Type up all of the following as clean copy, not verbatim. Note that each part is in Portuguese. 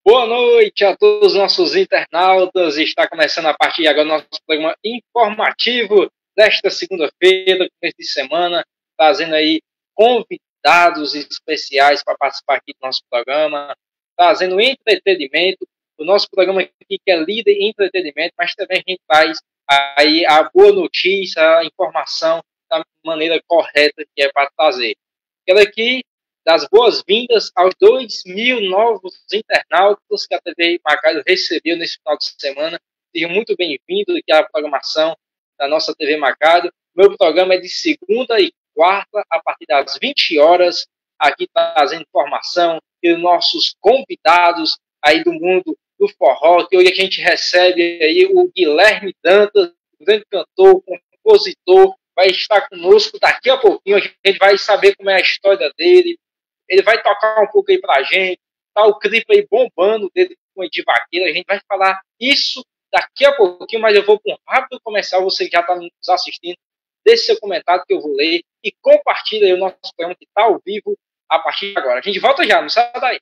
Boa noite a todos os nossos internautas. Está começando a partir de agora o nosso programa informativo desta segunda-feira, começo de semana, trazendo aí convidados especiais para participar aqui do nosso programa, trazendo entretenimento. O nosso programa aqui que é líder em entretenimento, mas também a gente traz aí a boa notícia, a informação da maneira correta que é para trazer. Quero aqui das boas-vindas aos 2.000 novos internautas que a TV Macado recebeu nesse final de semana. Sejam muito bem-vindos aqui à programação da nossa TV Macado. Meu programa é de segunda e quarta, a partir das 20 horas, aqui trazendo informação e os nossos convidados aí do mundo do forró, que hoje a gente recebe aí o Guilherme Dantas, grande cantor, compositor, vai estar conosco daqui a pouquinho. A gente vai saber como é a história dele. Ele vai tocar um pouco aí pra gente. Tá o clipe aí bombando dele com o Edir Vaqueiro. A gente vai falar isso daqui a pouquinho, mas eu vou para um rápido comercial. Você que já está nos assistindo, deixe seu comentário que eu vou ler e compartilhe aí o nosso programa que está ao vivo a partir de agora. A gente volta já, não sai daí.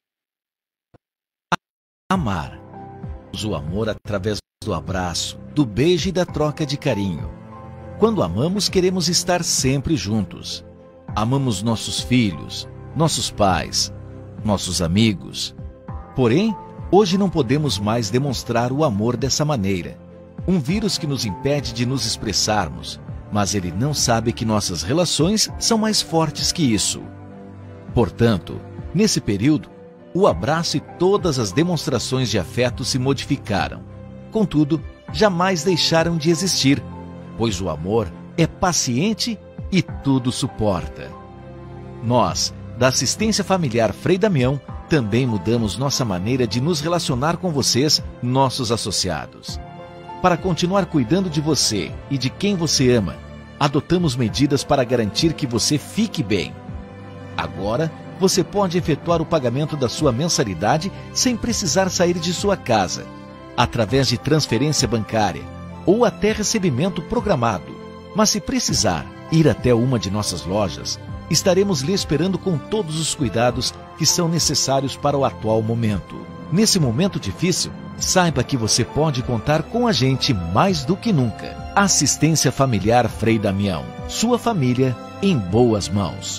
Amar. O amor através do abraço, do beijo e da troca de carinho. Quando amamos, queremos estar sempre juntos. Amamos nossos filhos, nossos pais, nossos amigos. Porém, hoje não podemos mais demonstrar o amor dessa maneira. Um vírus que nos impede de nos expressarmos, mas ele não sabe que nossas relações são mais fortes que isso. Portanto, nesse período, o abraço e todas as demonstrações de afeto se modificaram. Contudo, jamais deixaram de existir, pois o amor é paciente e tudo suporta. Nós, da Assistência Familiar Frei Damião, também mudamos nossa maneira de nos relacionar com vocês, nossos associados. Para continuar cuidando de você e de quem você ama, adotamos medidas para garantir que você fique bem. Agora, você pode efetuar o pagamento da sua mensalidade sem precisar sair de sua casa, através de transferência bancária ou até recebimento programado. Mas se precisar ir até uma de nossas lojas, estaremos lhe esperando com todos os cuidados que são necessários para o atual momento. Nesse momento difícil, saiba que você pode contar com a gente mais do que nunca. Assistência Familiar Frei Damião. Sua família em boas mãos.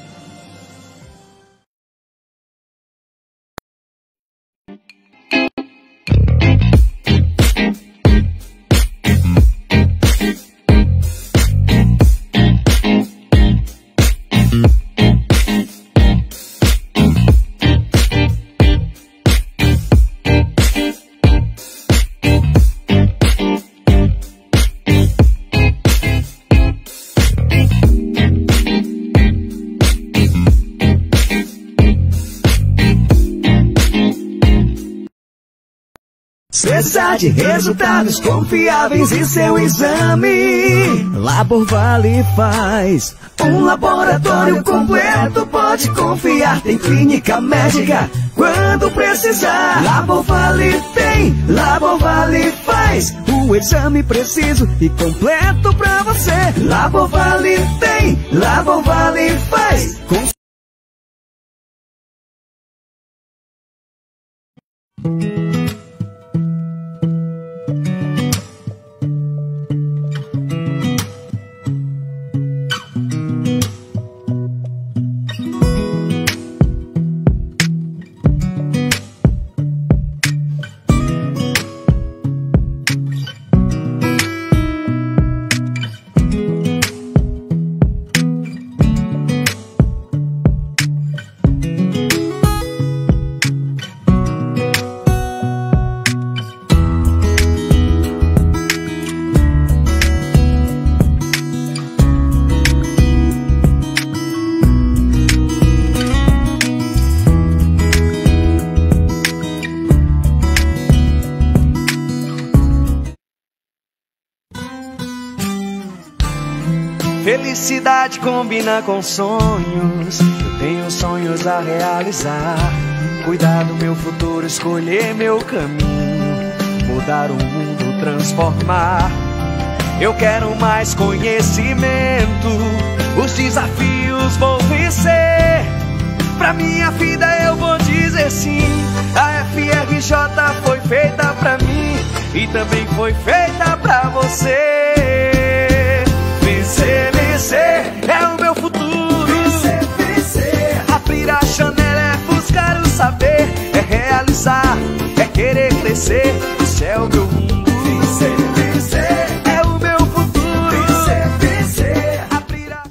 Cessa de resultados confiáveis em seu exame. Labor Vale faz um laboratório completo, pode confiar, tem clínica médica quando precisar. Labor Vale tem, Labor Vale faz o exame preciso e completo pra você. Labor Vale tem, Labor Vale faz. Felicidade combina com sonhos. Eu tenho sonhos a realizar. Cuidar do meu futuro, escolher meu caminho. Mudar o mundo, transformar. Eu quero mais conhecimento. Os desafios vou vencer. Pra minha vida eu vou dizer sim. A FR feita pra mim e também foi feita pra você. Vencer, vencer é o meu futuro. Vencer, vencer. Abrir a janela é buscar o saber, é realizar, é querer crescer. Esse é o meu mundo. Vencer, vencer é o meu futuro. Vencer, vencer. Abrir a...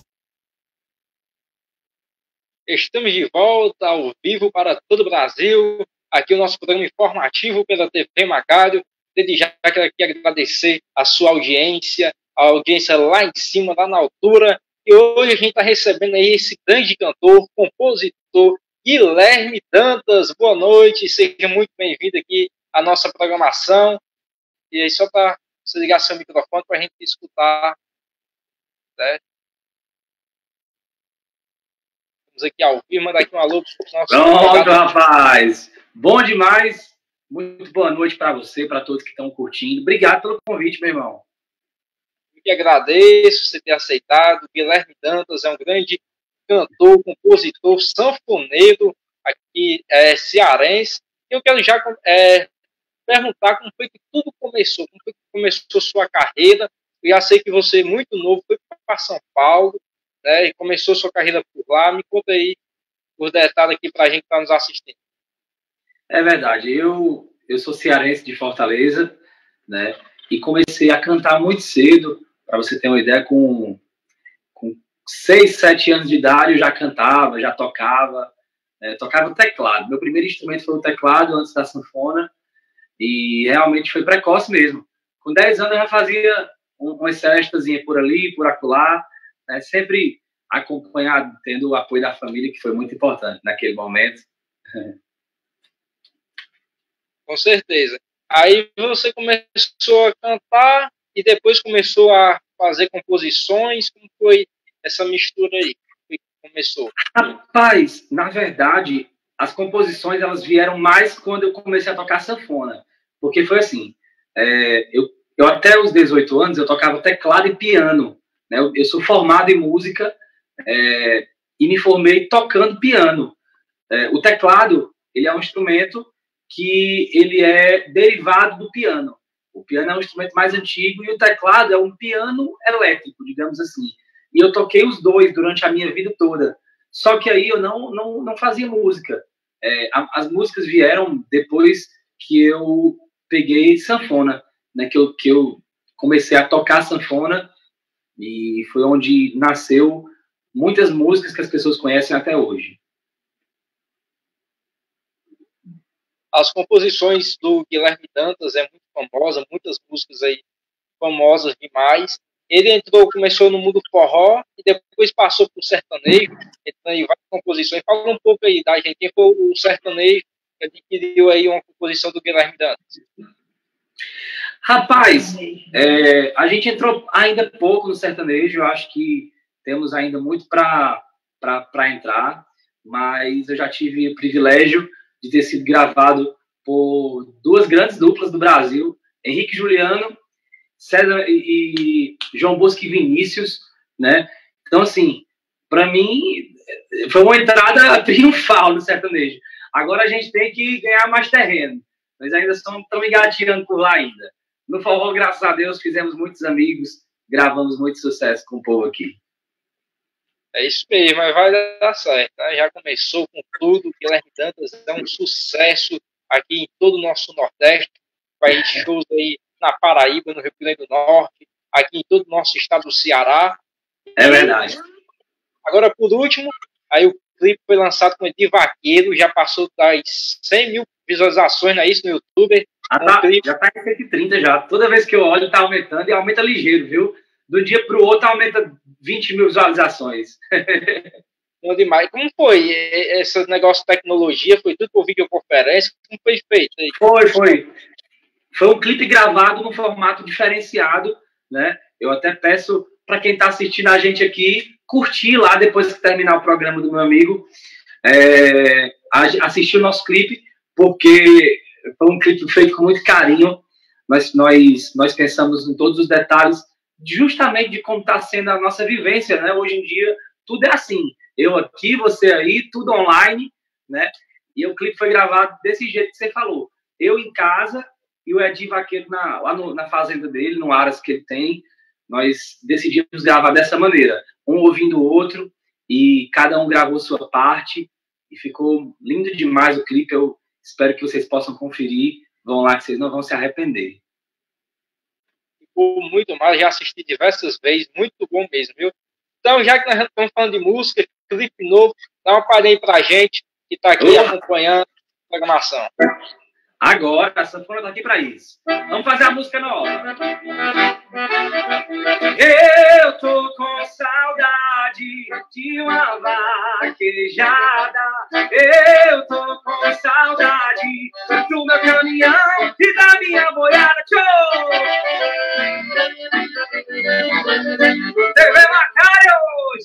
Estamos de volta ao vivo para todo o Brasil. Aqui o nosso programa informativo pela TV Macário. Desde já quero aqui agradecer a sua audiência, a audiência lá em cima, lá na altura. E hoje a gente está recebendo aí esse grande cantor, compositor, Guilherme Dantas. Boa noite, seja muito bem-vindo aqui à nossa programação. E aí só para você ligar seu microfone para a gente escutar, certo? Vamos aqui ao vivo, mandar aqui um alô para o nosso... Pronto, rapaz! Bom demais! Muito boa noite para você, para todos que estão curtindo. Obrigado pelo convite, meu irmão. Eu que agradeço você ter aceitado. Guilherme Dantas é um grande cantor, compositor, sanfoneiro aqui cearense. Eu quero já perguntar como foi que tudo começou, como foi que começou sua carreira. Eu já sei que você, muito novo, foi para São Paulo, né, e começou sua carreira por lá. Me conta aí os detalhes aqui para a gente que está nos assistindo. É verdade, eu sou cearense de Fortaleza, né? E comecei a cantar muito cedo, para você ter uma ideia, com 6, 7 anos de idade eu já cantava, já tocava, tocava teclado. Meu primeiro instrumento foi o teclado, antes da sanfona, e realmente foi precoce mesmo. Com 10 anos eu já fazia umas cestazinhas por ali, por acolá, né? Sempre acompanhado, tendo o apoio da família, que foi muito importante naquele momento. Com certeza. Aí você começou a cantar e depois começou a fazer composições. Como foi essa mistura aí? Como foi que começou? Rapaz, na verdade, as composições elas vieram mais quando eu comecei a tocar sanfona. Porque foi assim, eu até os 18 anos eu tocava teclado e piano, né? Eu sou formado em música e me formei tocando piano. O teclado, ele é um instrumento que ele é derivado do piano. O piano é um instrumento mais antigo e o teclado é um piano elétrico, digamos assim. E eu toquei os dois durante a minha vida toda. Só que aí eu não fazia música. As músicas vieram depois que eu peguei sanfona, né? Que eu comecei a tocar sanfona e foi onde nasceu muitas músicas que as pessoas conhecem até hoje. As composições do Guilherme Dantas é muito famosa, muitas músicas aí famosas demais. Ele começou no mundo forró e depois passou para o sertanejo, entrando em várias composições. Fala um pouco aí da gente, quem foi o sertanejo que adquiriu aí uma composição do Guilherme Dantas? Rapaz, a gente entrou ainda pouco no sertanejo, eu acho que temos ainda muito para entrar, mas eu já tive o privilégio de ter sido gravado por duas grandes duplas do Brasil, Henrique e Juliano, César e João Bosco e Vinícius, né? Então, assim, para mim, foi uma entrada triunfal no sertanejo. Agora a gente tem que ganhar mais terreno. Nós ainda estamos engateando por lá ainda. No forró, graças a Deus, fizemos muitos amigos, gravamos muito sucesso com o povo aqui. É isso mesmo, mas vai dar certo, né? Já começou com tudo. Guilherme Dantas é um sucesso aqui em todo o nosso Nordeste. Vai shows aí na Paraíba, no Rio Grande do Norte, aqui em todo o nosso estado do Ceará. É verdade. Agora, por último, aí o clipe foi lançado com Edir Vaqueiro, já passou das 100 mil visualizações, não é isso, no YouTube? Já tá em 130 já. Toda vez que eu olho, tá aumentando e aumenta ligeiro, viu? De um dia para o outro aumenta 20 mil visualizações. Bom demais. Como foi esse negócio de tecnologia? Foi tudo por videoconferência? Como foi feito aí? Foi um clipe gravado num formato diferenciado, né? Eu até peço para quem está assistindo a gente aqui curtir lá depois que terminar o programa do meu amigo, assistir o nosso clipe, porque foi um clipe feito com muito carinho. Nós pensamos em todos os detalhes, justamente de como está sendo a nossa vivência, né? Hoje em dia, tudo é assim. Eu aqui, você aí, tudo online, né? E o clipe foi gravado desse jeito que você falou. eu em casa e o Edi Vaqueiro lá na fazenda dele, no Aras que ele tem. Nós decidimos gravar dessa maneira, um ouvindo o outro, e cada um gravou sua parte, e ficou lindo demais o clipe. Eu espero que vocês possam conferir. Vão lá que vocês não vão se arrepender. Ficou muito mal, já assisti diversas vezes, muito bom mesmo, viu? Então, já que nós estamos falando de música, clipe novo, dá uma palhinha pra gente que está aqui acompanhando a programação. Agora, a sanfona tá aqui para isso. Vamos fazer a música na hora. Eu tô com saudade de uma vaquejada. Eu tô com saudade do meu caminhão e da minha boiada. Tchau! TV Macário!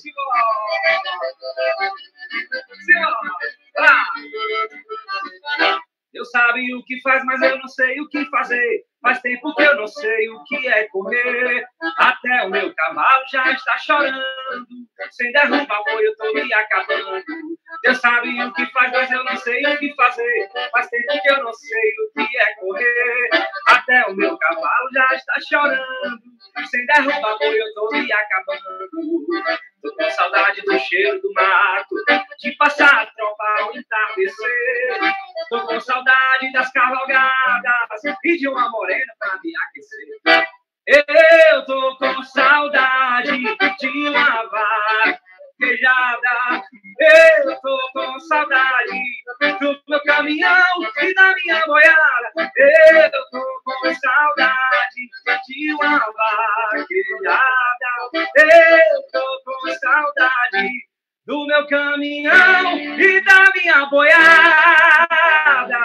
Eu sabia o que faz, mas eu não sei o que fazer. Faz tempo que eu não sei o que é correr. Até o meu cavalo já está chorando. Sem derrubar boi eu tô me acabando. Deus sabe o que faz, mas eu não sei o que fazer. Faz tempo que eu não sei o que é correr. Até o meu cavalo já está chorando. Sem derrubar boi eu tô me acabando. Tô com saudade do cheiro do mato, de passar a tropa ao entardecer. Tô com saudade das cavalgadas e de uma morena pra me aquecer. Eu tô com saudade de uma vaquejada. Eu tô com saudade do meu caminhão e da minha boiada. Eu tô com saudade de uma vaquejada. Eu tô com saudade do meu caminhão e da minha boiada.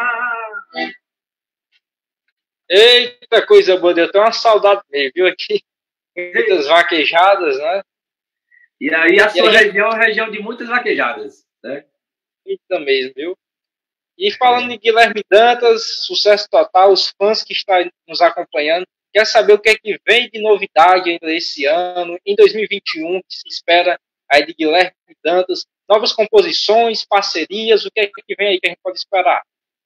Eita, coisa boa, deu até uma saudade mesmo, viu? Aqui, muitas vaquejadas, né? E aí a sua região é uma região de muitas vaquejadas, né? Eita mesmo, viu? E falando de Guilherme Dantas, sucesso total, os fãs que estão nos acompanhando, quer saber o que é que vem de novidade ainda esse ano, em 2021, que se espera aí de Guilherme Dantas, novas composições, parcerias, o que é que vem aí que a gente pode esperar?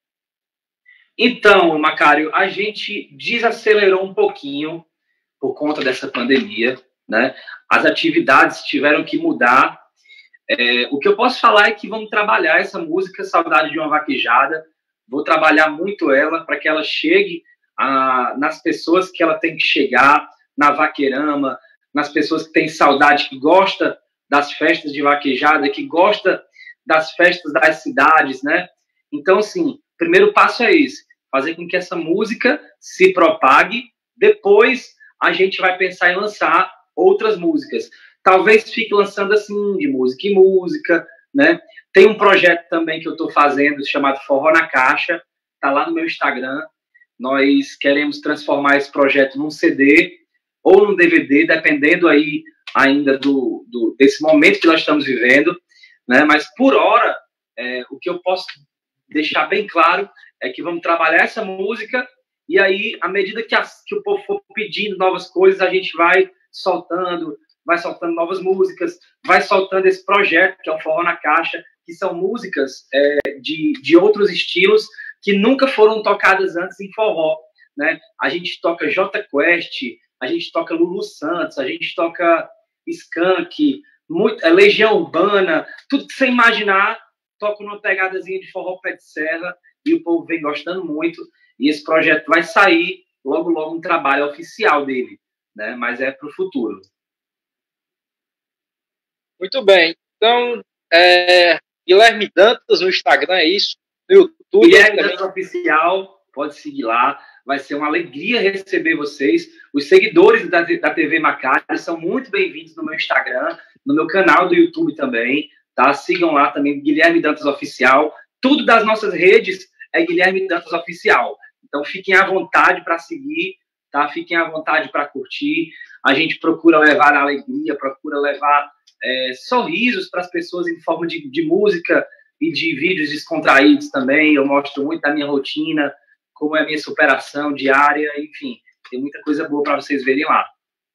Então, Macário, a gente desacelerou um pouquinho por conta dessa pandemia, né? As atividades tiveram que mudar. O que eu posso falar é que vamos trabalhar essa música Saudade de uma Vaquejada. Vou trabalhar muito ela para que ela chegue nas pessoas que ela tem que chegar, na vaqueirama, nas pessoas que têm saudade, que gosta das festas de vaquejada, que gosta das festas das cidades, né? Então, assim, o primeiro passo é esse, fazer com que essa música se propague. Depois a gente vai pensar em lançar outras músicas. Talvez fique lançando assim, de música em música, né? Tem um projeto também que eu estou fazendo chamado Forró na Caixa, tá lá no meu Instagram. Nós queremos transformar esse projeto num CD ou num DVD, dependendo aí ainda desse momento que nós estamos vivendo, né? Mas por hora, o que eu posso deixar bem claro é que vamos trabalhar essa música e aí, à medida que o povo for pedindo novas coisas, a gente vai soltando novas músicas, vai soltando esse projeto que é o Forró na Caixa, que são músicas de outros estilos que nunca foram tocadas antes em forró, né? A gente toca Jota Quest, a gente toca Lulu Santos, a gente toca Skank, Legião Urbana, tudo que você imaginar, toca numa pegadazinha de forró pé de serra, e o povo vem gostando muito, e esse projeto vai sair logo, logo um trabalho oficial dele, né? Mas é para o futuro. Muito bem. Então, Guilherme Dantas no Instagram, é isso? No YouTube. Guilherme Dantas Oficial, pode seguir lá. Vai ser uma alegria receber vocês. Os seguidores da TV Macário são muito bem-vindos no meu Instagram, no meu canal do YouTube também, tá? Sigam lá também, Guilherme Dantas Oficial. Tudo das nossas redes é Guilherme Dantas Oficial. Então, fiquem à vontade para seguir, tá? Fiquem à vontade para curtir. A gente procura levar alegria, procura levar sorrisos para as pessoas em forma de música e de vídeos descontraídos também. Eu mostro muito da minha rotina, como é a minha superação diária, enfim, tem muita coisa boa para vocês verem lá.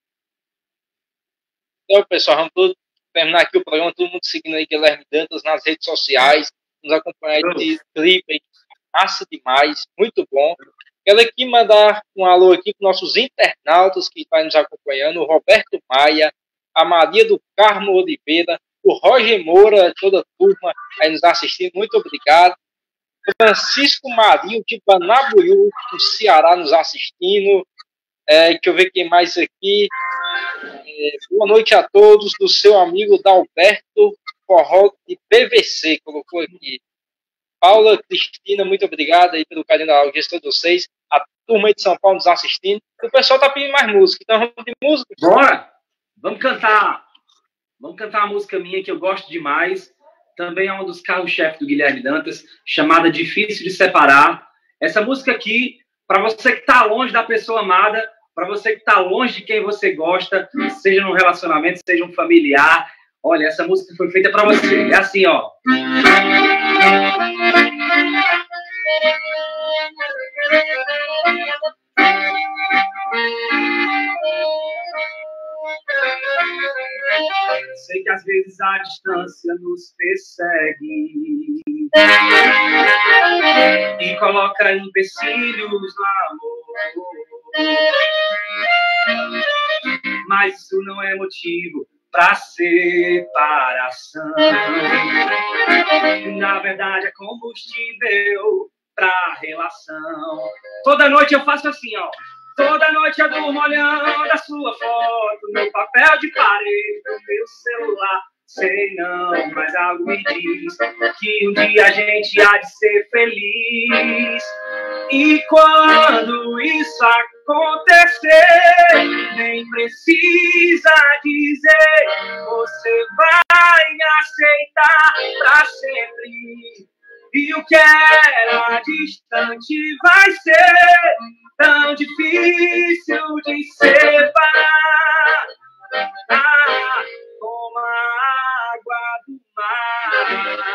Então, pessoal, vamos terminar aqui o programa, todo mundo seguindo aí Guilherme Dantas nas redes sociais, nos acompanhar de clipe, massa demais, muito bom. Quero aqui mandar um alô aqui para nossos internautas que estão nos acompanhando, o Roberto Maia, a Maria do Carmo Oliveira, o Roger Moura, toda a turma aí nos assistindo, muito obrigado. O Francisco Marinho, de Banabuiú, do Ceará, nos assistindo. Deixa eu ver quem mais aqui. Boa noite a todos, do seu amigo Dalberto Forró de PVC, colocou aqui. Paula Cristina, muito obrigada aí pelo carinho da audiência de vocês. A turma aí de São Paulo nos assistindo. O pessoal tá pedindo mais música, então vamos de música. Bora! Vamos cantar uma música minha que eu gosto demais. Também é um dos carros-chefe do Guilherme Dantas, chamada Difícil de Separar. Essa música aqui, para você que está longe da pessoa amada, para você que está longe de quem você gosta, seja num relacionamento, seja um familiar, olha, essa música foi feita para você. É assim, ó. Sei que às vezes a distância nos persegue e coloca empecilhos no amor, mas isso não é motivo para separação. Na verdade é combustível para relação. Toda noite eu faço assim, ó. Toda noite eu durmo olhando a sua foto no papel de parede do meu celular. Sei não, mas algo me diz que um dia a gente há de ser feliz. E quando isso acontecer, nem precisa dizer, você vai me aceitar pra sempre. E o que era distante vai ser tão difícil de separar, como a água do mar.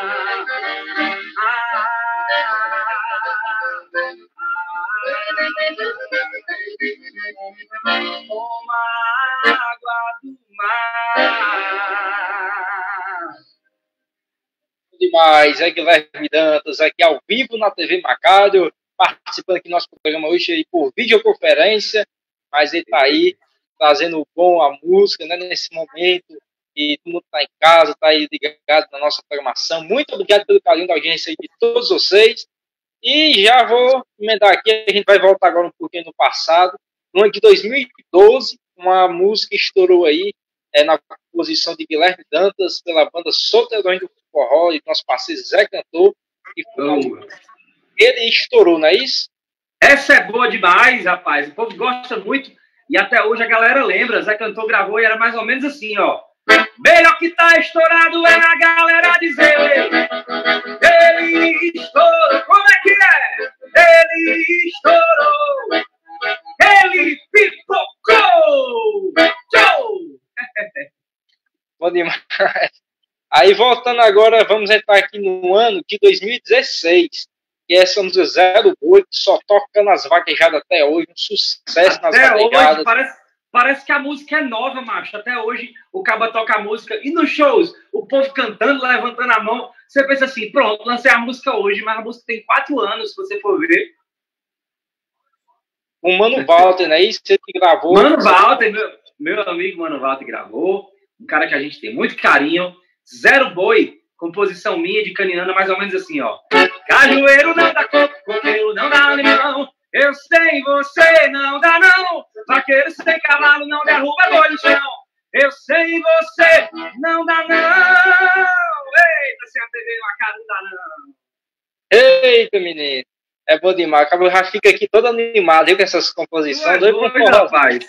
Como a água do mar. Demais, é Guilherme Dantas, aqui ao vivo na TV Macário, participando aqui do nosso programa hoje aí por videoconferência, mas ele está aí trazendo o bom, a música, né, nesse momento, e todo mundo está em casa, está aí ligado na nossa programação. Muito obrigado pelo carinho da audiência aí de todos vocês, e já vou emendar aqui, a gente vai voltar agora um pouquinho no passado, no ano de 2012, uma música estourou aí, na composição de Guilherme Dantas, pela banda Solteirões do Forró, e nosso parceiro Zé Cantor, que ele estourou, não é isso? Essa é boa demais, rapaz. O povo gosta muito e até hoje a galera lembra. Zé Cantor gravou e era mais ou menos assim, ó. Melhor que tá estourado é a galera dizer: ele estourou. Como é que é? Ele estourou. Ele pipocou. Tchau! Bom demais. Aí, voltando agora, vamos entrar aqui no ano de 2016, que é essa música Zero Boi, que só toca nas vaquejadas até hoje, um sucesso nas vaquejadas. Parece que a música é nova, macho. Até hoje o caba toca a música. E nos shows, o povo cantando, levantando a mão. Você pensa assim, pronto, lancei a música hoje, mas a música tem 4 anos, se você for ver. O Mano Walter, né? Isso que gravou. Mano Walter, meu amigo Mano Walter gravou. Um cara que a gente tem muito carinho. Zero Boi, composição minha de Caninana, mais ou menos assim, ó. Cajueiro não dá coco, coqueiro não dá limão. Eu sei, você não dá não. Vaqueiro sem cavalo não derruba boi no chão. Eu sei, você não dá não. Eita, se a TV Macário não dá não. Eita, menino. É bom demais. Acabou, já fica aqui todo animado aí com essas composições. Doido, rapaz.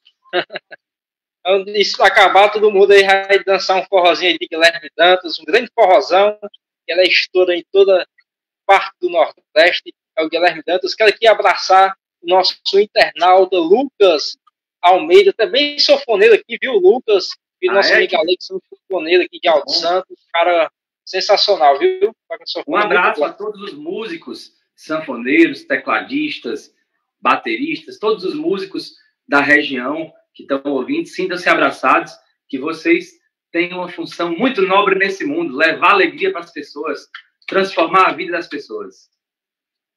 Isso acabar, todo mundo aí vai dançar um forrozinho aí de Guilherme Dantas, um grande forrozão, que ela estoura em toda parte do Nordeste, é o Guilherme Dantas. Quero aqui abraçar o nosso internauta Lucas Almeida, também sanfoneiro aqui, viu, Lucas? E nosso amigo Alex, sanfoneiro aqui de Alto Santos, cara sensacional, viu? Um abraço a todos os músicos, sanfoneiros, tecladistas, bateristas, todos os músicos da região que estão ouvindo, sintam-se abraçados, que vocês têm uma função muito nobre nesse mundo, levar alegria para as pessoas, transformar a vida das pessoas.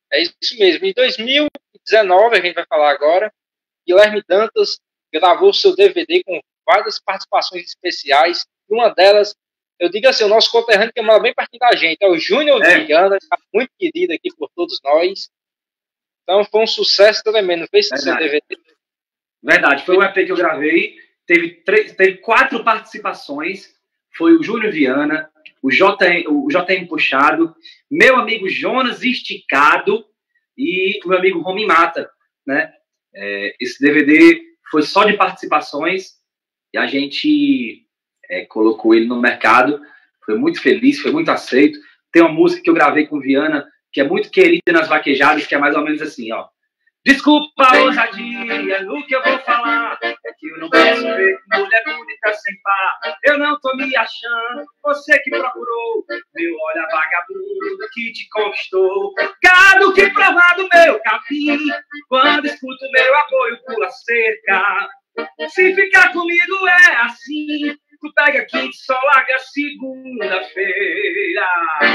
É isso mesmo. Em 2019, a gente vai falar agora, Guilherme Dantas gravou seu DVD com várias participações especiais. Uma delas, eu digo assim, o nosso conterrâneo que mora bem pertinho da gente, é o Júnior Viana, muito querido aqui por todos nós. Então foi um sucesso tremendo. Fez seu DVD. Verdade, foi um EP que eu gravei. Teve 4 participações. Foi o Júnior Viana, o JM Puxado, meu amigo Jonas Esticado e o meu amigo Romy Mata, né? Esse DVD foi só de participações e a gente colocou ele no mercado. Foi muito feliz, foi muito aceito. Tem uma música que eu gravei com o Viana, que é muito querida nas vaquejadas, que é mais ou menos assim, ó. Desculpa a ousadia no que eu vou falar, é que eu não posso ver mulher bonita sem par. Eu não tô me achando, você que procurou, meu olha vagabundo que te conquistou. Gado que provar do meu capim, quando escuto meu apoio pula cerca. Se ficar comigo é assim, tu pega quinta, só larga segunda-feira.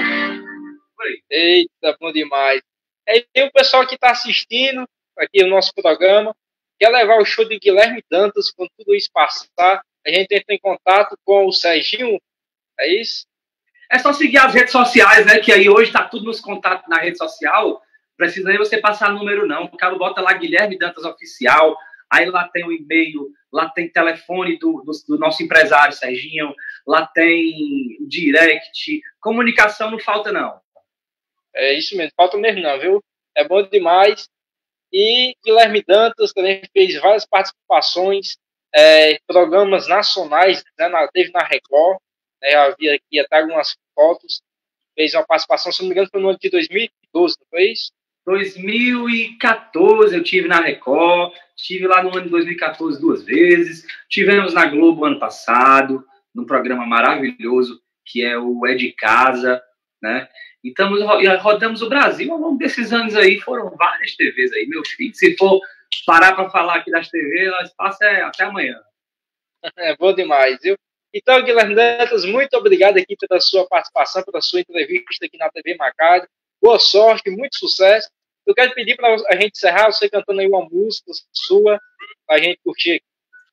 Eita, bom demais. E o pessoal que está assistindo aqui o nosso programa quer levar o show de Guilherme Dantas, quando tudo isso passar, a gente entra em contato com o Serginho, é isso? É só seguir as redes sociais, né? Que aí hoje está tudo nos contatos na rede social. Precisa nem você passar número, não. O cara bota lá Guilherme Dantas Oficial, aí lá tem o e-mail, lá tem telefone do nosso empresário, Serginho, lá tem o direct. Comunicação não falta, não. É isso mesmo, falta mesmo não, viu? É bom demais. E Guilherme Dantas também fez várias participações, programas nacionais, né, teve na Record, né, havia aqui até algumas fotos, fez uma participação, se não me engano, foi no ano de 2012, não foi isso? 2014 eu tive na Record, tive lá no ano de 2014 2 vezes, tivemos na Globo ano passado, num programa maravilhoso, que é o É de Casa, né? E rodamos o Brasil ao longo desses anos aí, foram várias TVs aí, meu filho. Se for parar para falar aqui das TVs, nós passa até amanhã. É bom demais, viu? Então, Guilherme Dantas, muito obrigado aqui pela sua participação, pela sua entrevista aqui na TV Macário. Boa sorte, muito sucesso. Eu quero pedir para a gente encerrar, você cantando aí uma música sua, para a gente curtir aqui.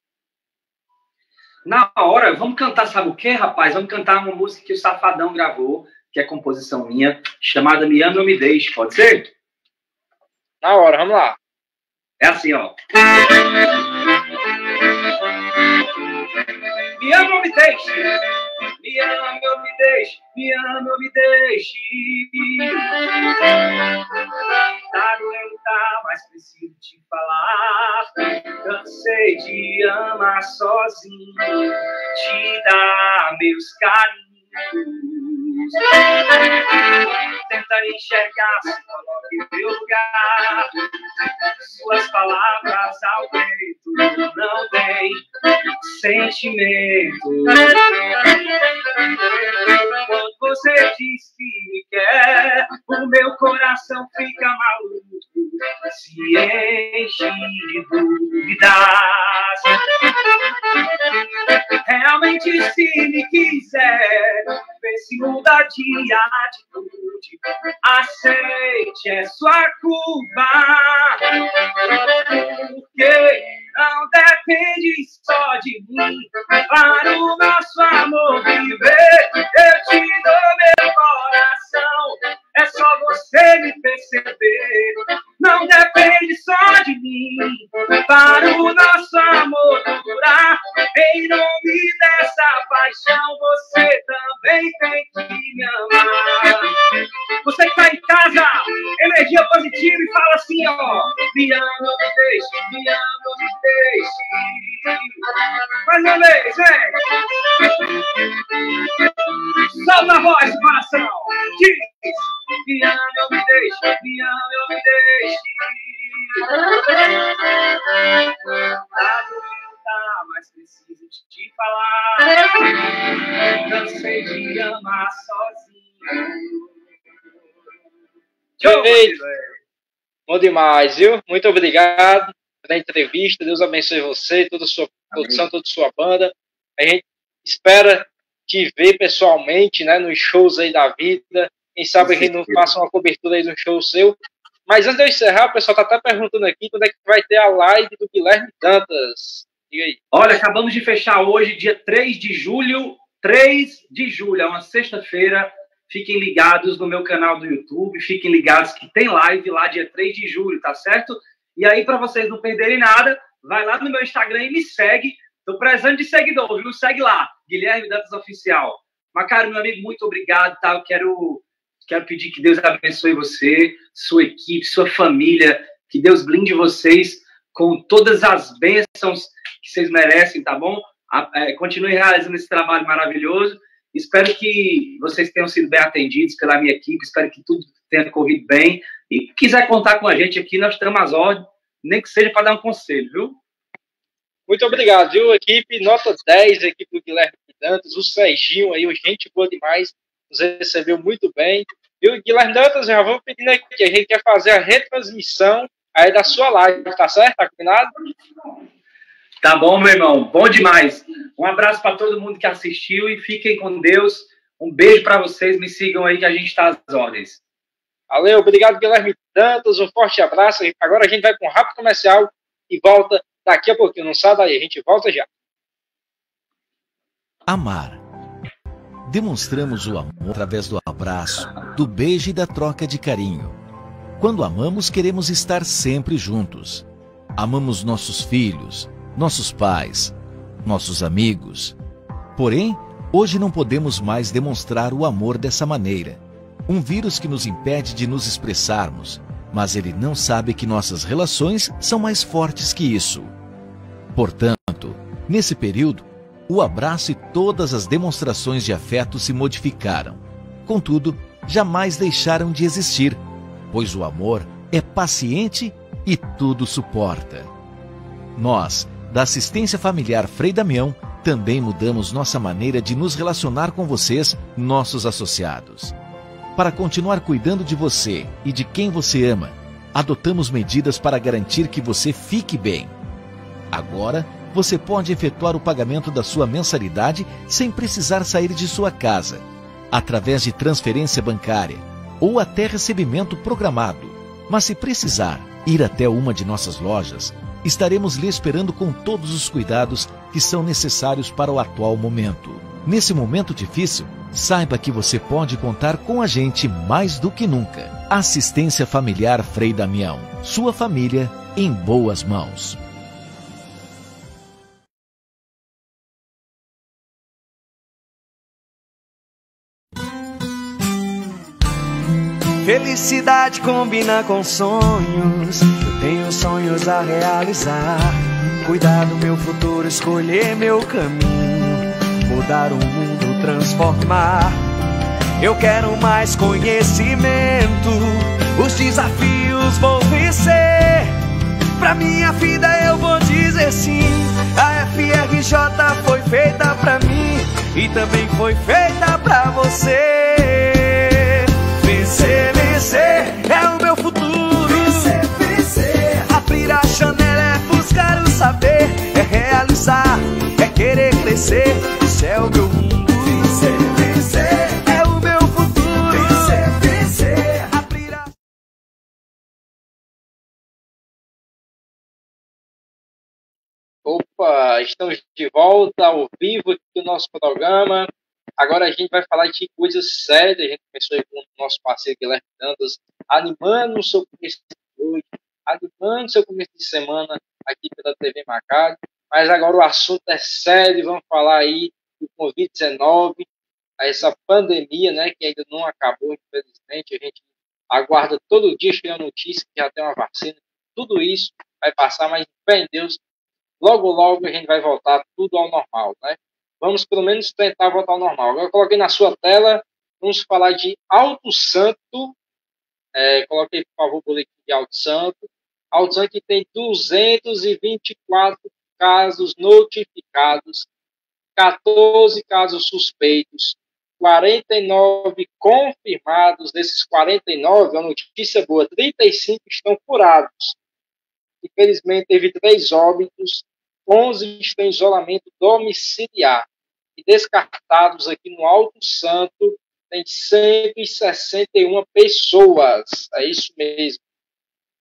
Na hora, vamos cantar, sabe o quê, rapaz? Vamos cantar uma música que o Safadão gravou, que é composição minha, chamada Me Ama ou Me Deixe, pode ser? Na hora, vamos lá. É assim, ó. Me ama ou me deixe, me ama ou me deixe, me ama ou me deixe. Tá doendo, tá, mas preciso te falar. Cansei de amar sozinho, te dar meus carinhos. Tenta enxergar, se coloque em meu lugar. Suas palavras ao peito não tem sentimento. Quando você diz que me quer, o meu coração fica maluco, se enche de dúvidas. Realmente, se me quiser, vê se muda de atitude. Aceite, é sua culpa. Porque não depende só de mim para o nosso amor viver. Eu te dou meu coração, é só você me perceber. Não depende só de mim para o nosso amor durar. Em nome dessa paixão, você também tem que me amar. Você que tá em casa, energia positiva e fala assim, ó. Me ama, me deixe, me ama, me deixe. Mais uma vez, vem. Solta a voz, coração. Diz. Me ama, me deixe, me ama, me deixe. Tá doendo, tá, mas preciso te falar. Cansei de amar sozinho. Bom demais, viu? Muito obrigado pela entrevista. Deus abençoe você, toda a sua produção, toda a sua banda. A gente espera te ver pessoalmente, né, nos shows aí da vida. Quem sabe a gente não faça uma cobertura aí no show seu. Mas antes de eu encerrar, o pessoal está até perguntando aqui quando é que vai ter a live do Guilherme Dantas. Diga aí. Olha, acabamos de fechar hoje, dia 3 de julho. 3 de julho, é uma sexta-feira. Fiquem ligados no meu canal do YouTube. Fiquem ligados que tem live lá dia 3 de julho, tá certo? E aí, para vocês não perderem nada, vai lá no meu Instagram e me segue. Tô precisando de seguidor, viu? Segue lá, Guilherme Dantas Oficial. Macário, meu amigo, muito obrigado, tá? Eu quero pedir que Deus abençoe você, sua equipe, sua família, que Deus blinde vocês com todas as bênçãos que vocês merecem, tá bom? Continue realizando esse trabalho maravilhoso. Espero que vocês tenham sido bem atendidos pela minha equipe, espero que tudo tenha corrido bem. E quiser contar com a gente aqui, nós estamos às ordens, nem que seja para dar um conselho, viu? Muito obrigado, viu, equipe? Nota 10, equipe do Guilherme Dantas, o Serginho aí, gente boa demais, nos recebeu muito bem. Viu, Guilherme Dantas, já vamos pedindo aqui, a gente quer fazer a retransmissão aí da sua live, tá certo? Tá combinado? Tá bom, meu irmão, bom demais. Um abraço para todo mundo que assistiu e fiquem com Deus. Um beijo para vocês, me sigam aí que a gente está às ordens. Valeu, obrigado, Guilherme Dantas, um forte abraço. Agora a gente vai com um rápido comercial e volta daqui a pouquinho, não sai daí, a gente volta já. Amar. Demonstramos o amor através do abraço, do beijo e da troca de carinho. Quando amamos, queremos estar sempre juntos. Amamos nossos filhos, nossos pais, nossos amigos. Porém, hoje não podemos mais demonstrar o amor dessa maneira. Um vírus que nos impede de nos expressarmos, mas ele não sabe que nossas relações são mais fortes que isso. Portanto, nesse período, o abraço e todas as demonstrações de afeto se modificaram. Contudo, jamais deixaram de existir, pois o amor é paciente e tudo suporta. Nós, da Assistência Familiar Frei Damião, também mudamos nossa maneira de nos relacionar com vocês, nossos associados. Para continuar cuidando de você e de quem você ama, adotamos medidas para garantir que você fique bem. Agora, você pode efetuar o pagamento da sua mensalidade sem precisar sair de sua casa, através de transferência bancária ou até recebimento programado. Mas se precisar ir até uma de nossas lojas, estaremos lhe esperando com todos os cuidados que são necessários para o atual momento. Nesse momento difícil, saiba que você pode contar com a gente mais do que nunca. Assistência Familiar Frei Damião. Sua família em boas mãos. Felicidade combina com sonhos. Eu tenho sonhos a realizar. Cuidar do meu futuro, escolher meu caminho. Mudar o mundo, transformar. Eu quero mais conhecimento. Os desafios vou vencer. Pra minha vida eu vou dizer sim. A FRJ foi feita pra mim e também foi feita pra você. Vencer, vencer é o meu futuro. Vencer, vencer. Abrir a janela é buscar o saber. É realizar, é querer crescer. Isso é o meu mundo. Vencer, vencer é o meu futuro. Vencer, vencer. Abrir a... Opa, estamos de volta ao vivo aqui no nosso programa. Agora a gente vai falar de coisas sérias. A gente começou aí com o nosso parceiro Guilherme Dantas, animando o seu começo de noite, animando o seu começo de semana aqui pela TV Macário. Mas agora o assunto é sério, vamos falar aí do Covid-19, essa pandemia, né, que ainda não acabou, infelizmente. A gente aguarda todo dia chegar a notícia que já tem uma vacina. Tudo isso vai passar, mas, bem, Deus, logo, logo a gente vai voltar tudo ao normal, né? Vamos, pelo menos, tentar voltar ao normal. Agora, eu coloquei na sua tela, vamos falar de Alto Santo. Coloquei, por favor, o boletim de Alto Santo. Alto Santo que tem 224 casos notificados, 14 casos suspeitos, 49 confirmados. Desses 49, a notícia boa, 35 estão curados. Infelizmente, teve 3 óbitos, 11 estão em isolamento domiciliar. E descartados aqui no Alto Santo, tem 161 pessoas. É isso mesmo.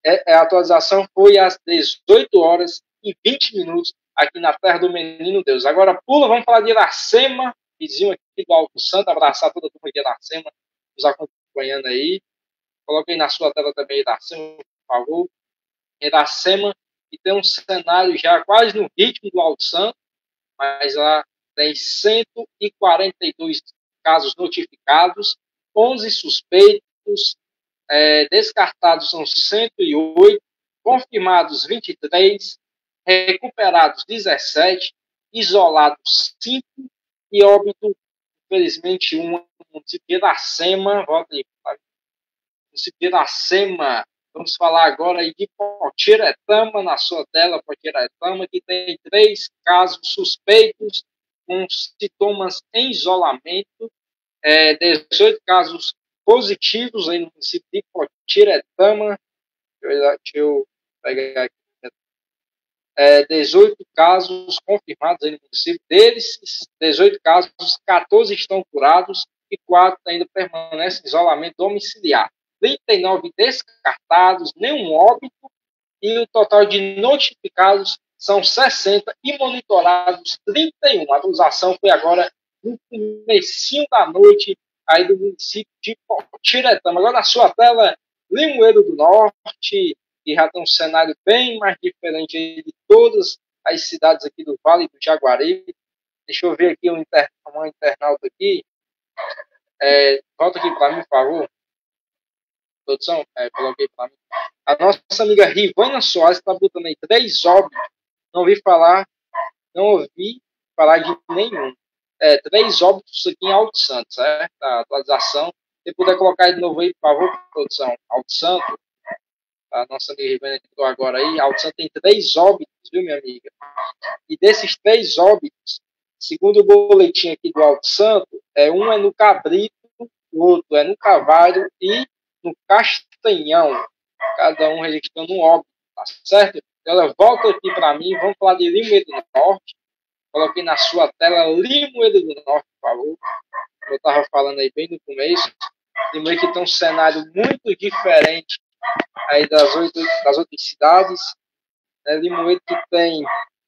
A atualização foi às 18 horas e 20 minutos aqui na terra do Menino Deus. Agora pula, vamos falar de Iracema, vizinho aqui do Alto Santo, abraçar toda a turma de Iracema, nos acompanhando aí. Coloque aí na sua tela também Iracema, por favor. Iracema, que tem um cenário já quase no ritmo do Alto Santo, mas lá tem 142 casos notificados, 11 suspeitos, descartados são 108, confirmados 23, recuperados 17, isolados 5 e óbito, infelizmente, 1 no município de Iracema. Volta aí, município de Iracema. Vamos falar agora aí de Potiretama, na sua tela, Potiretama, que tem 3 casos suspeitos com sintomas em isolamento, 18 casos positivos aí no município de Potiretama. Deixa eu pegar aqui. 18 casos confirmados aí no município. Deles, 18 casos, 14 estão curados e 4 ainda permanecem em isolamento domiciliar. 39 descartados, nenhum óbito, e o total de notificados são 60 e monitorados 31. A atualização foi agora no comecinho da noite aí do município de Potiretama. Agora na sua tela, Limoeiro do Norte, que já tem um cenário bem mais diferente aí de todas as cidades aqui do Vale do Jaguari. Deixa eu ver aqui uma internauta aqui. Volta aqui para mim, por favor. Produção, coloquei para mim. A nossa amiga Rivana Soares está botando aí 3 óbitos. Não ouvi falar de nenhum. 3 óbitos aqui em Alto Santo, certo? A atualização. Se puder colocar aí de novo aí, por favor, produção. Alto Santo. A nossa amiga Rivana entrou agora aí. Alto Santo tem 3 óbitos, viu, minha amiga? E desses 3 óbitos, segundo o boletim aqui do Alto Santo, um é no Cabrito, o outro é no Cavalho e no Castanhão. Cada um registrando um óbito, tá certo? Ela volta aqui para mim, vamos falar de Limoeiro do Norte. Coloquei na sua tela Limoeiro do Norte, por favor. Como eu estava falando aí bem no começo. Limoeiro que tem um cenário muito diferente aí das outras cidades. Limoeiro que tem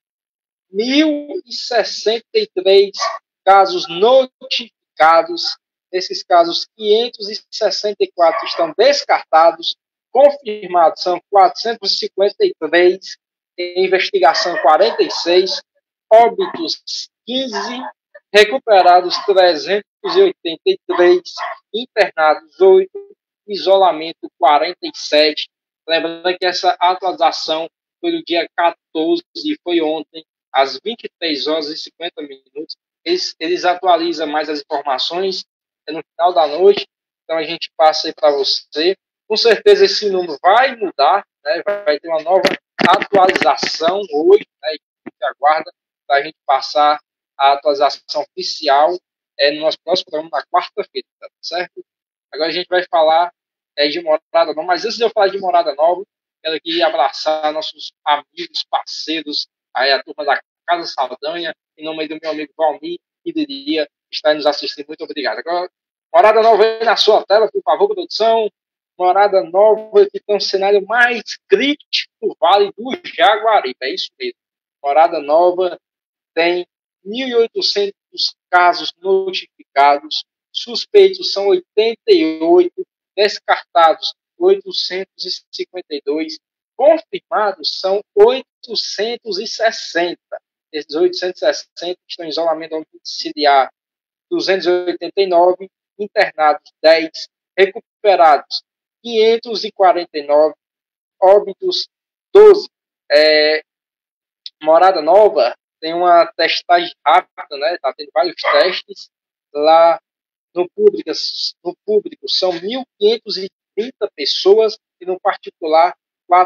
1.063 casos notificados. Desses casos, 564 estão descartados. Confirmados são 453, em investigação 46, óbitos 15, recuperados 383, internados 8, isolamento 47. Lembrando que essa atualização foi no dia 14 e foi ontem, às 23 horas e 50 minutos. Eles atualizam mais as informações no final da noite, então a gente passa aí para você. Com certeza esse número vai mudar, né? Vai ter uma nova atualização hoje, né? A gente aguarda para a gente passar a atualização oficial no nosso próximo programa na quarta-feira, tá certo? Agora a gente vai falar de Morada Nova, mas antes de eu falar de Morada Nova, quero aqui abraçar nossos amigos, parceiros, aí a turma da Casa Saldanha, em nome do meu amigo Valmir e Lidia, que está nos assistindo. Muito obrigado. Agora, Morada Nova aí na sua tela, por favor, produção. Morada Nova, que tem um cenário mais crítico do Vale do Jaguaribe, é isso mesmo. Morada Nova tem 1.800 casos notificados, suspeitos são 88, descartados 852, confirmados são 860. Esses 860 estão em isolamento domiciliar 289, internados 10, recuperados 549, óbitos 12. Morada Nova tem uma testagem rápida, né? Está tendo vários testes. Lá no público são 1.530 pessoas e no particular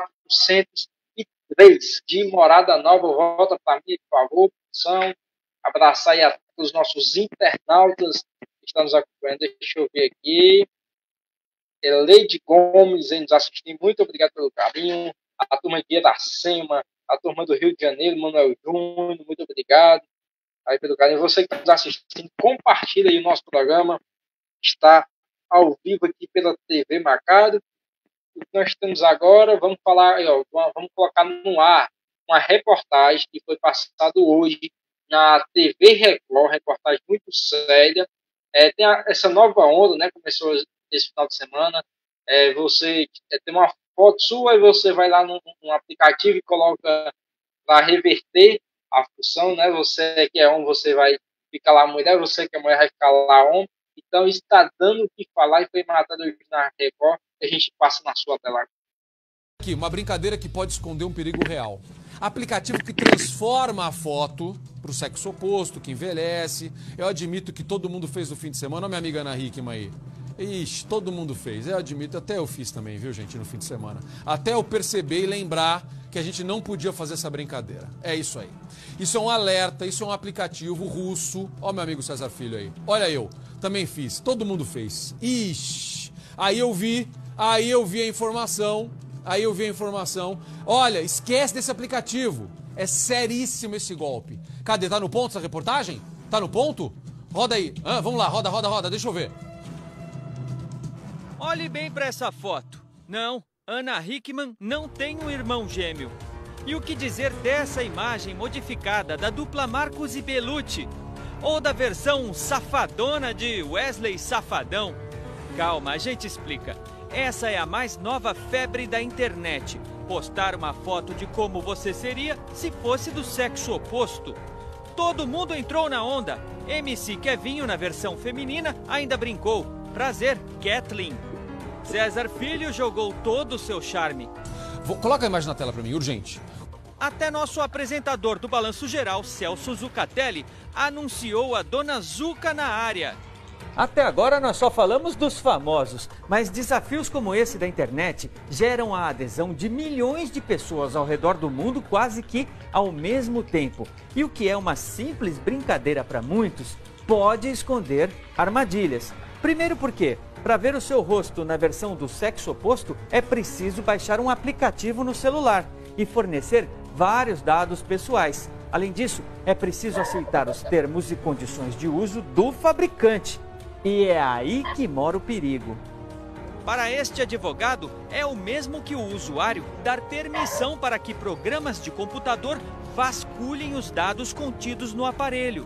403. De Morada Nova, volta para mim, por favor, produção. Abraçar aí a todos os nossos internautas que estão nos acompanhando. Deixa eu ver aqui. Leide Gomes nos assistindo, muito obrigado pelo carinho. A turma de Iracema, a turma do Rio de Janeiro, Manuel Júnior, muito obrigado aí pelo carinho. Você que está nos assistindo, compartilha aí o nosso programa. Está ao vivo aqui pela TV Marcado. o que nós temos agora, vamos falar, ó, vamos colocar no ar uma reportagem que foi passada hoje na TV Record, reportagem muito séria. Tem essa nova onda, né? Começou esse final de semana. Você tem uma foto sua e você vai lá num aplicativo e coloca para reverter a função, né? Você que é homem, você vai ficar lá mulher, você que é mulher vai ficar lá homem. Então, isso está dando o que falar e foi matado hoje na Record, que a gente passa na sua tela. Aqui, uma brincadeira que pode esconder um perigo real. Aplicativo que transforma a foto para o sexo oposto, que envelhece. Eu admito que todo mundo fez no fim de semana. Olha minha amiga Ana Hickman aí. Ixi, todo mundo fez. Eu admito, até eu fiz também, viu, gente, no fim de semana. Até eu perceber e lembrar que a gente não podia fazer essa brincadeira. É isso aí. Isso é um alerta, isso é um aplicativo russo. Ó meu amigo César Filho aí. Olha eu, também fiz. Todo mundo fez. Ixi. Aí eu vi a informação. Olha, esquece desse aplicativo. É seríssimo esse golpe. Cadê? Tá no ponto essa reportagem? Tá no ponto? Roda aí. Vamos lá, roda. Deixa eu ver. Olhe bem para essa foto. Não, Ana Hickman não tem um irmão gêmeo. E o que dizer dessa imagem modificada da dupla Marcos e Bellucci? Ou da versão safadona de Wesley Safadão? Calma, a gente explica. Essa é a mais nova febre da internet. Postar uma foto de como você seria se fosse do sexo oposto. Todo mundo entrou na onda. MC Kevinho, na versão feminina, ainda brincou. Prazer, Kathleen. César Filho jogou todo o seu charme. Coloca a imagem na tela para mim, urgente. Até nosso apresentador do Balanço Geral, Celso Zucatelli, anunciou a Dona Zuca na área. Até agora nós só falamos dos famosos, mas desafios como esse da internet geram a adesão de milhões de pessoas ao redor do mundo quase que ao mesmo tempo. E o que é uma simples brincadeira para muitos pode esconder armadilhas. Primeiro porque, para ver o seu rosto na versão do sexo oposto, é preciso baixar um aplicativo no celular e fornecer vários dados pessoais. Além disso, é preciso aceitar os termos e condições de uso do fabricante. E é aí que mora o perigo. Para este advogado, é o mesmo que o usuário dar permissão para que programas de computador vasculhem os dados contidos no aparelho.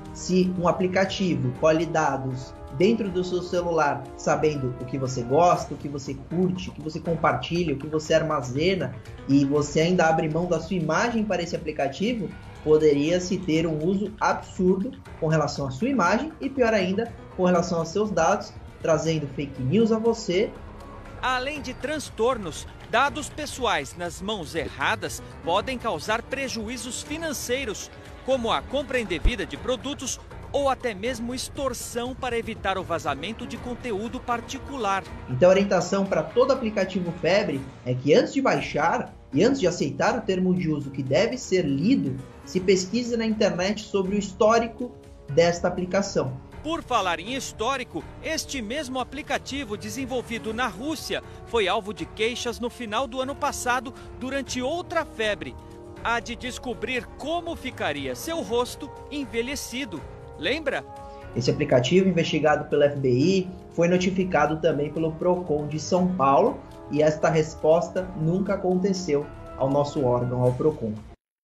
Se um aplicativo colhe dados dentro do seu celular, sabendo o que você gosta, o que você curte, o que você compartilha, o que você armazena, e você ainda abre mão da sua imagem para esse aplicativo, poderia-se ter um uso absurdo com relação à sua imagem e, pior ainda, com relação aos seus dados, trazendo fake news a você. Além de transtornos, dados pessoais nas mãos erradas podem causar prejuízos financeiros, como a compra indevida de produtos ou até mesmo extorsão para evitar o vazamento de conteúdo particular. Então a orientação para todo aplicativo febre é que antes de baixar e antes de aceitar o termo de uso que deve ser lido, se pesquise na internet sobre o histórico desta aplicação. Por falar em histórico, este mesmo aplicativo desenvolvido na Rússia foi alvo de queixas no final do ano passado durante outra febre, a de descobrir como ficaria seu rosto envelhecido. Lembra? Esse aplicativo, investigado pela FBI, foi notificado também pelo Procon de São Paulo e esta resposta nunca aconteceu ao nosso órgão, ao Procon.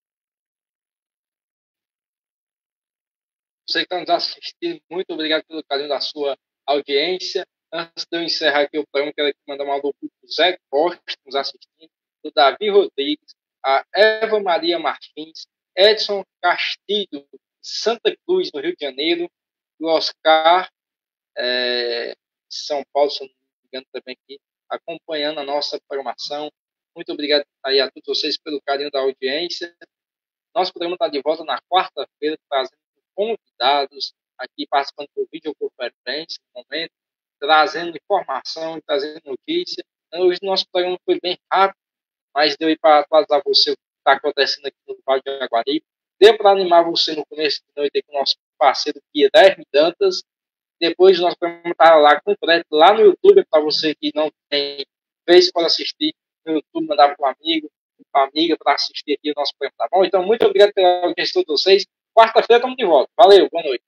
Você que está nos assistindo, muito obrigado pelo carinho da sua audiência. Antes de eu encerrar aqui o programa, quero mandar um alô para o Zé Costa, nos assistindo, o Davi Rodrigues, a Eva Maria Martins, Edson Castilho, Santa Cruz, no Rio de Janeiro, o Oscar, São Paulo, se eu não me engano, também aqui, acompanhando a nossa programação. Muito obrigado aí a todos vocês pelo carinho da audiência. Nosso programa está de volta na quarta-feira, trazendo convidados aqui, participando por videoconferência, no momento, trazendo informação, trazendo notícia. Hoje nosso programa foi bem rápido, mas deu para atualizar você o que está acontecendo aqui no Vale do Jaguaribe. Deu para animar você no começo de noite com o nosso parceiro Guilherme Dantas. Depois nós vamos estar lá completo, lá no YouTube, para você que não tem vez para assistir no YouTube, mandar para um amigo, para uma amiga, para assistir aqui o nosso programa, tá bom? Então, muito obrigado pela audiência de todos vocês. Quarta-feira estamos de volta. Valeu, boa noite.